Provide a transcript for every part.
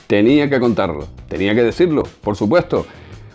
Tenía que contarlo, tenía que decirlo, por supuesto.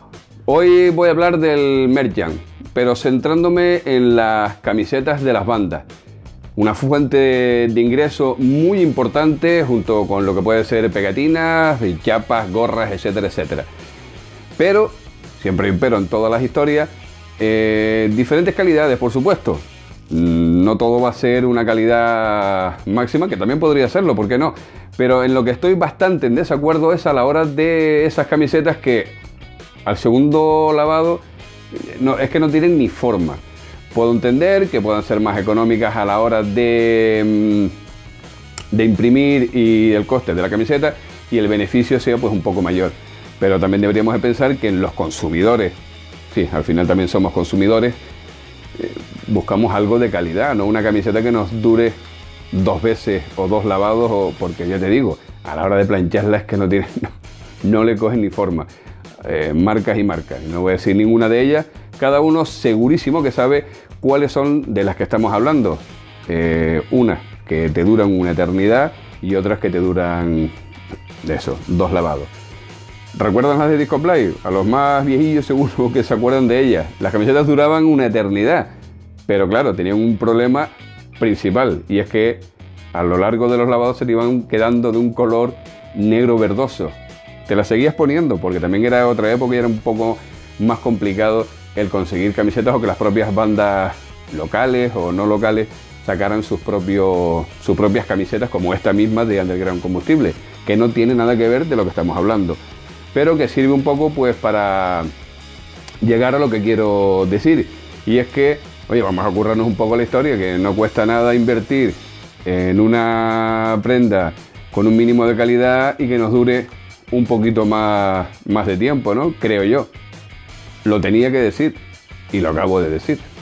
Hoy voy a hablar del Merchant, pero centrándome en las camisetas de las bandas. Una fuente de ingreso muy importante junto con lo que puede ser pegatinas, chapas, gorras, etcétera, etcétera. Pero, siempre hay un pero en todas las historias, diferentes calidades, por supuesto. No todo va a ser una calidad máxima, que también podría serlo, ¿por qué no? Pero en lo que estoy bastante en desacuerdo es a la hora de esas camisetas que al segundo lavado es que no tienen ni forma. Puedo entender que puedan ser más económicas a la hora de imprimir y el coste de la camiseta y el beneficio sea pues un poco mayor. Pero también deberíamos de pensar que en los consumidores, sí, al final también somos consumidores, buscamos algo de calidad, no una camiseta que nos dure 2 veces o 2 lavados, porque ya te digo, a la hora de plancharla es que no le cogen ni forma. Marcas y marcas, no voy a decir ninguna de ellas, cada uno segurísimo que sabe cuáles son de las que estamos hablando. Unas que te duran una eternidad y otras que te duran, de eso, 2 lavados. ¿Recuerdan las de Discoplay? A los más viejillos seguro que se acuerdan de ellas. Las camisetas duraban una eternidad, pero claro, tenían un problema principal, y es que a lo largo de los lavados se te iban quedando de un color negro verdoso. Te las seguías poniendo, porque también era otra época y era un poco más complicado el conseguir camisetas, o que las propias bandas locales o no locales sacaran sus propias camisetas, como esta misma de Underground Combustible, que no tiene nada que ver de lo que estamos hablando, pero que sirve un poco pues para llegar a lo que quiero decir, y es que, oye, vamos a currarnos un poco la historia, que no cuesta nada invertir en una prenda con un mínimo de calidad y que nos dure un poquito más de tiempo, ¿no? Creo yo. Lo tenía que decir y lo acabo de decir.